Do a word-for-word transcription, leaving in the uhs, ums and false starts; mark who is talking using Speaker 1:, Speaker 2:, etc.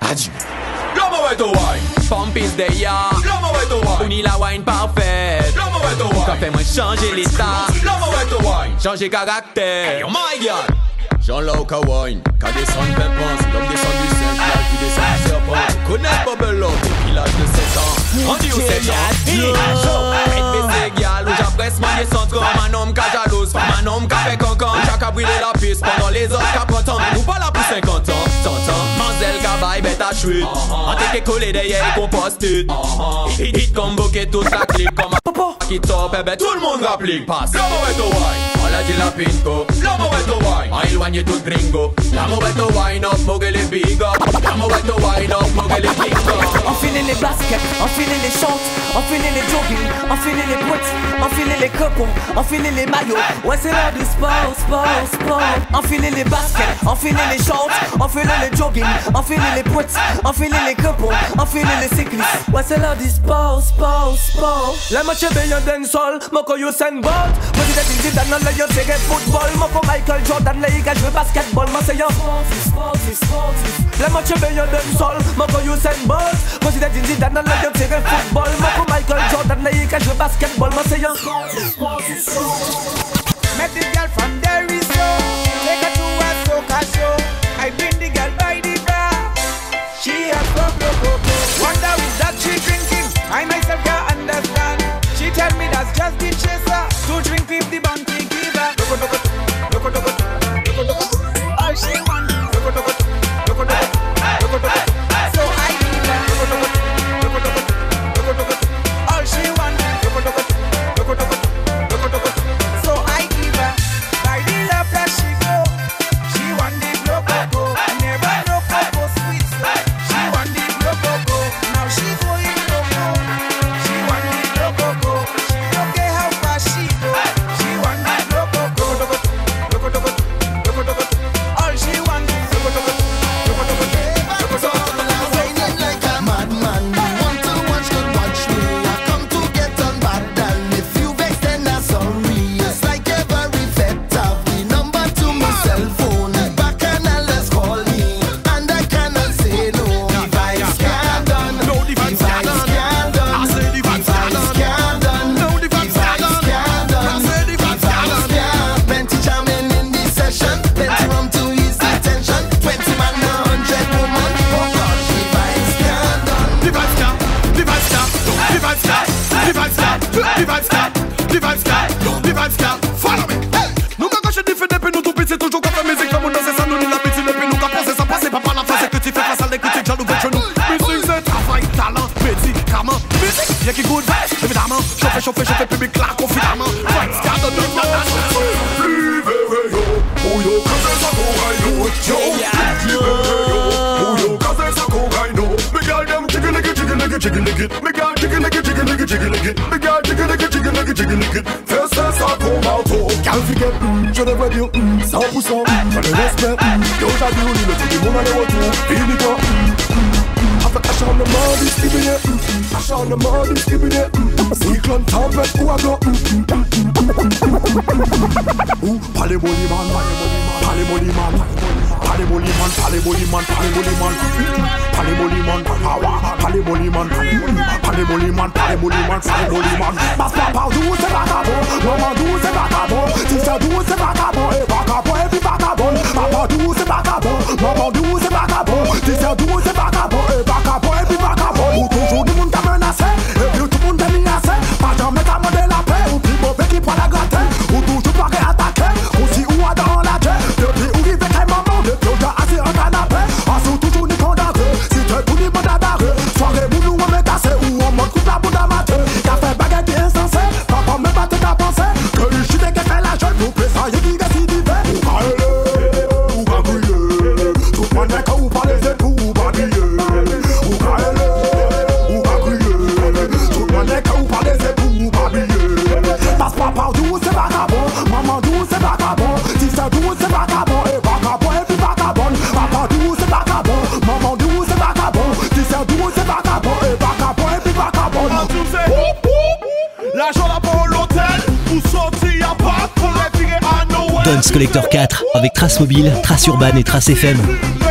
Speaker 1: adieu.
Speaker 2: L'homme ouais to wine,
Speaker 3: Pompis de ya,
Speaker 2: l'homme ouais to wine,
Speaker 3: Uni la wine parfaite,
Speaker 2: l'homme ouais to
Speaker 3: Ka
Speaker 2: wine,
Speaker 3: fait moi changer l'état,
Speaker 2: l'homme ouais to wine.
Speaker 3: changer caractère.
Speaker 2: Oh my God.
Speaker 3: Jean Lauca wine, quand descend le pimpance, l'homme descend du singe, là qui descend du serpent. Connais Bubble Love depuis l'âge de sept ans. On dit où sept ans. Arrête baiser gal, ou j'appresse man des centres. Un homme qui jalouse, un homme qui fait cancan. Chaque a brûlé la piste pendant les autres qui prennent temps. Ou pas là pour cinquante ans, cent ans. Manzel qui bête à chute. En t'es collé derrière et composte. Hit hit comme bouquet toute la clique comme un qui top. Eh ben tout le monde rapplique, passe.
Speaker 2: L'homme ouais to wine,
Speaker 3: On l'a dit la pinko.
Speaker 2: l'homme ouais to wine.
Speaker 3: En éloigné tout gringo. La mauvaise to wine up, mogel les big up. La mauvaise to wine up, mogel les big up.
Speaker 4: Enfiler les baskets, enfiler les shorts, enfiler les jogging, enfiler les boots, enfiler les coupons, enfiler les maillots. Ouais, c'est l'heure du sport, sport, sport. Enfiler les baskets, enfiler les shorts, enfiler les jogging, enfiler les boots, enfiler les coupons, enfiler les cyclistes. Ouais, c'est l'heure du sport, sport, sport. La match est bien d'un sol, moko Usain Bolt. Moi, j'ai dit, j'ai dans le yacht, c'est football. Moko Michael Jordan, les gars, je veux basketball. Moi, c'est un sportif, sportif, sportif. La match est bien d'un sol, moko Usain Bolt. Moi, j'ai dit, j'ai dans le yacht, c'est football. Moko Michael Jordan, les gars, je veux basketball. Moi, c'est un sportif, sportif, sportif.
Speaker 5: Met this girl from Derry, so take her to a soca show. I bring the girl by the bar. She has go go go go. Wonder is that she drinking? I myself can't understand. She tell me that's just the chaser. To drink fifty bounty give her. Loco loco loco loco loco loco. All she want. Loco loco loco loco loco loco. So I give her. Loco loco loco loco loco loco. All she want. Loco loco loco loco loco loco. So I give her. By the love that she go. She want the loco go. Never know coco sweet so. She want the loco go. Now she going loco. She want the loco go. She don't care how fast she go. She want the loco go. Loco loco loco loco. All she want is loco loco loco loco loco loco.
Speaker 6: Whining like a madman. You want to watch, good watch me. I come to get on bad, and if you vex, then I'm sorry. It's like every vet have the number to my cell phone. Back and let's call me, and I cannot say no. Device can't done.
Speaker 1: No device can't done. I say device can't done. No device can't done. I say device can't done.
Speaker 6: Plenty jamming in the session, plenty rum to ease the tension. Twenty man, a hundred woman. Oh God, device can't done.
Speaker 1: Device can't, device can't, device can't, device can't, device can't, device can't, device can't. Follow me. Nous quand je diffère depuis nous tout petit, c'est toujours qu'on fait musique comme on danse ça, nous nous l'appétit depuis nous quand penser ça passe pas par la face et que tu fais face à des critiques jaloux contre nous. Musique c'est travail, talent, médicament, musique, y'a qui good vibes, évidemment. Chauffer, chauffer, chauffer, public là, confinement. Right, scan de nous,
Speaker 2: Plus very yo, oh yo, cause there's a go I know. Yo, plus very yo, oh yo, cause there's a go I know. Me girl them jiggle like it, jiggle like it, jiggle like it. Me girl jiggle like it, jiggle like it, jiggle like it. Me girl jiggle like it, jiggle like it, jiggle like it. Fais ça, ça comme un tour.
Speaker 7: Cal fiquet, je devrais dire cent pour cent, j'en ai respect. Yo, j'ai vu le tout le monde a les retours. Fini toi, avec acharnement discriminé, acharnement discriminé. Cyclone, tempête, ouragan. Parlez boliman, parlez boliman, parlez boliman, parlez boliman, parlez boliman, parlez boliman, parlez boliman, parlez boliman, parlez boliman, parlez boliman. Passe pas par d'où c'est vagabond, maman d'où c'est vagabond, si c'est d'où c'est vagabond, et vagabond et puis vagabond. Papa d'où c'est vagabond, maman d'où c'est vagabond, si c'est d'où c'est vagabond, et vagabond et puis vagabond. Ou toujours tout le monde t'a menacé, et puis tout le monde t'a menacé. Pas jamais t'a demandé la paix, ou plus mauvais qui prend la gratte, ou toujours pas réattaqué, aussi ou à dans la guerre. Depuis où il fait qu'un moment, depuis où t'as assis en canapé, en sous toujours ni condamné. Si t'es tout ni bon à barrer, soirée boulou on met cassé, ou on monte coupe la boule amateur. Qu'a fait baguette qui est insensé, papa même pas t'as pensé, que le chute qui fait la jeune, vous plaît ça y'a qui décide d'y faire. Ou pas aller, ou pas briller, tout le monde n'est qu'à ou pas les époux, ou pas briller. Ou pas aller, ou pas briller, tout le monde n'est qu'à ou pas les époux, ou pas briller. Passe pas par d'où c'est vagabond, maman d'où c'est vagabond, si c'est d'où c'est vagabond, et vagabond et puis vagabond. Papa d'où c'est vagabond, maman d'où c'est vagabond, si c'est d'où c'est vagabond, et vagabond et puis vagabond.
Speaker 1: l'argent là pour l'hôtel, pour sortir à part, pour les tirer à Noël.
Speaker 8: Dance Collector quatre avec Trace Mobile, Trace Urban et Trace F M.